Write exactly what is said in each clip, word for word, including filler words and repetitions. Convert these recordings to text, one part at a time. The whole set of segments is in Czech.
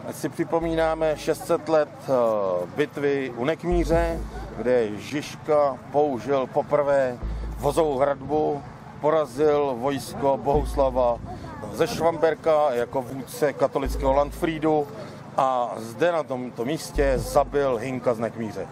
Ať si připomínáme šest set let bitvy u Nekmíře, kde Žižka použil poprvé vozovou hradbu, porazil vojsko Bohuslava ze Švamberka jako vůdce katolického Landfriedu a zde na tomto místě zabil Hynka z Nekmíře.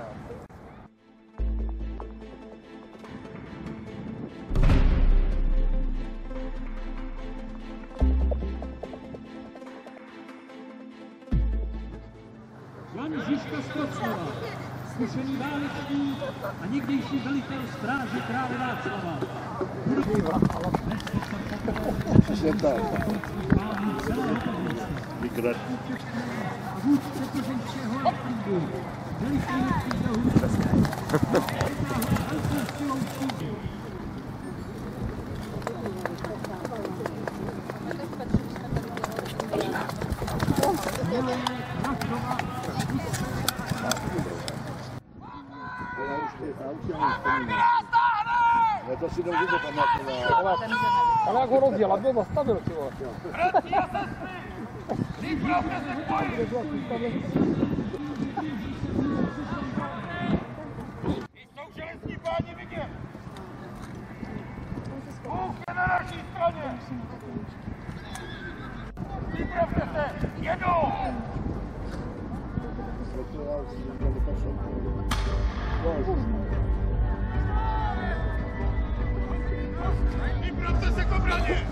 Jan Žižka z Trocnova, zkušený válečník a někdejší velitel stráže krále Václava. A vůdce plzeňského Landfriedu, velitel Já to si dobře pamatuju. Ale jak ho rozděl, aby ho zastavil, ty vole. Bratři a sestry, připravte se k boji! Jsou železní páni vidět! Bůh je na naší straně! Připravte se, jedou! Připravte se k obraně!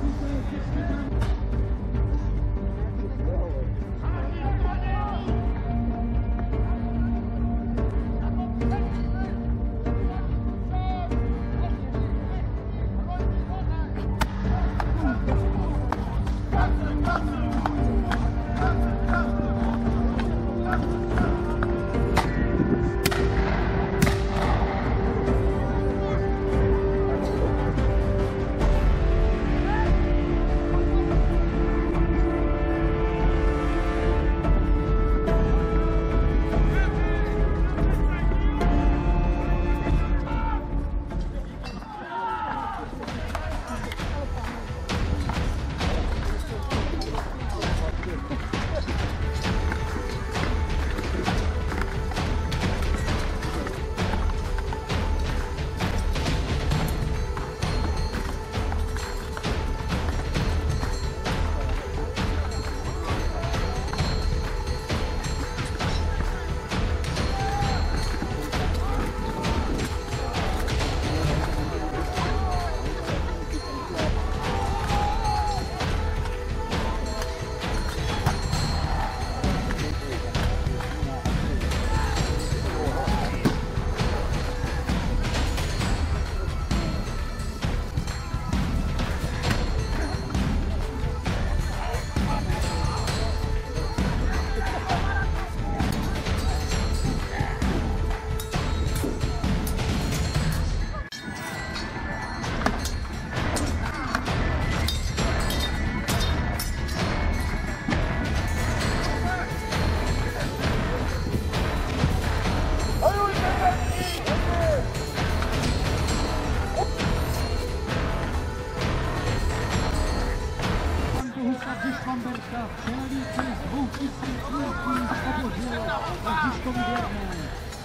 Švamberka přelící z dvou tisíc lidí obořil na Žižkovi věrné.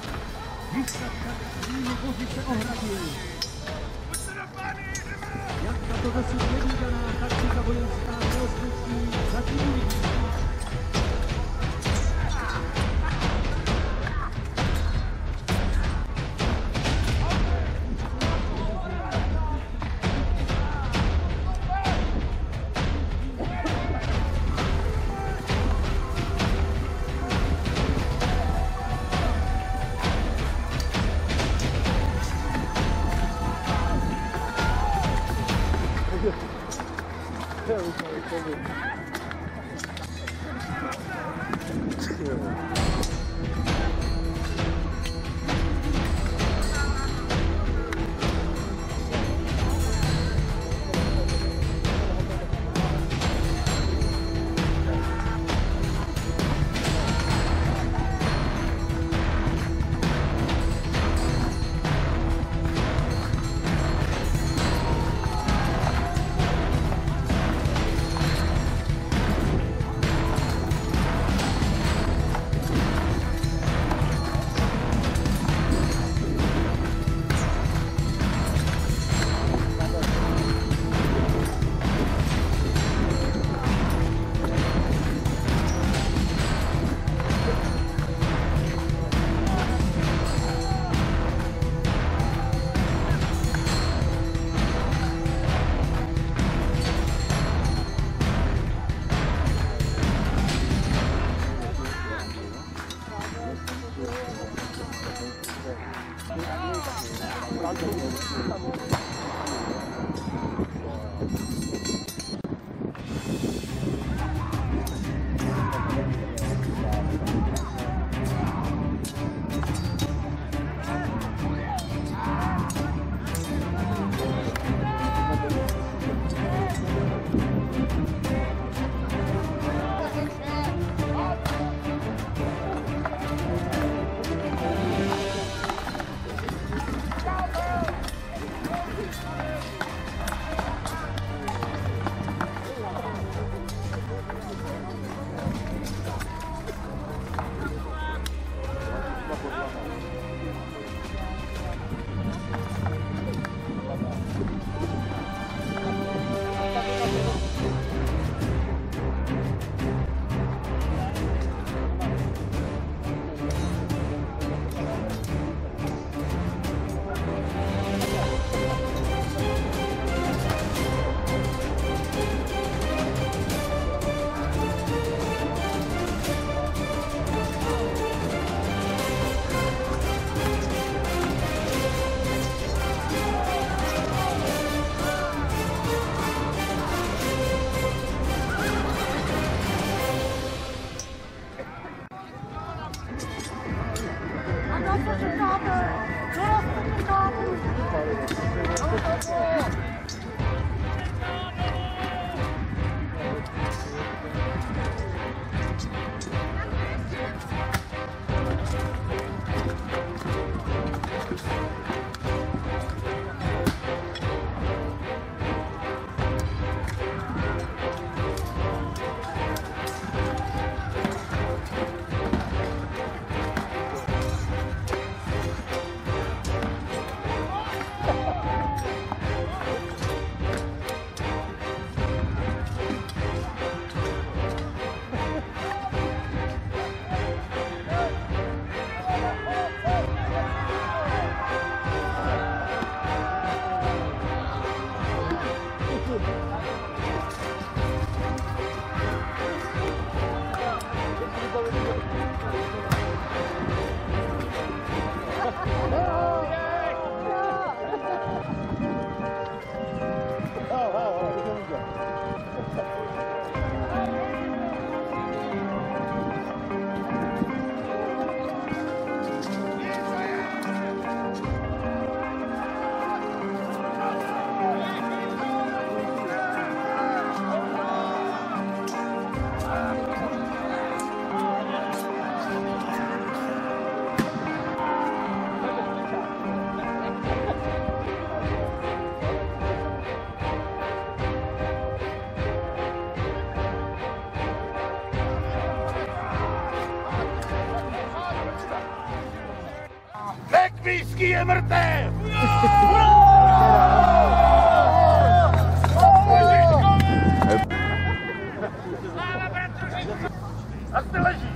Žižka však svými vozy se ohradil. Jak tato dosud nevídaná taktika vojenská rozličí zatím uvidí. Yeah, we can recover. Lekvijský je mrtev! A ty leží!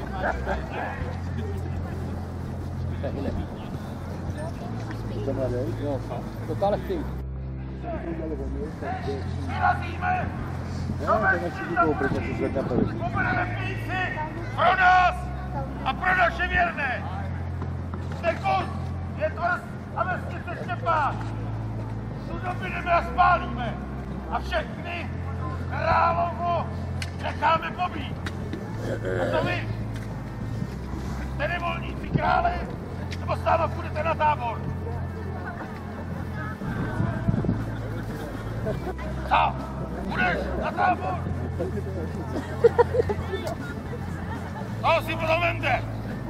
Jo, totále chtějí. Vyrazíme! Pobudeme písi pro nás a pro naše věrné! Nekus je tvrz a vesnice Štěpán! Tu dobydeme a spálíme! A všechny královo necháme pobít! A co vy? Jste nevolníci krále? Nebo s náma půjdete na tábor? Co? Budeš na tábor? To si potom vemte!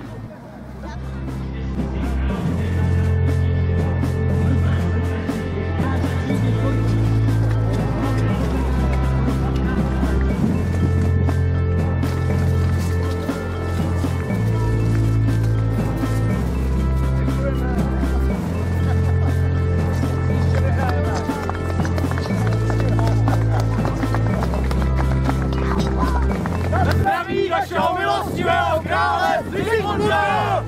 Našeho milostivého krále Sigismunda!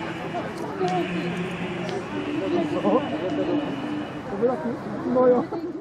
To bylo taky, no jo.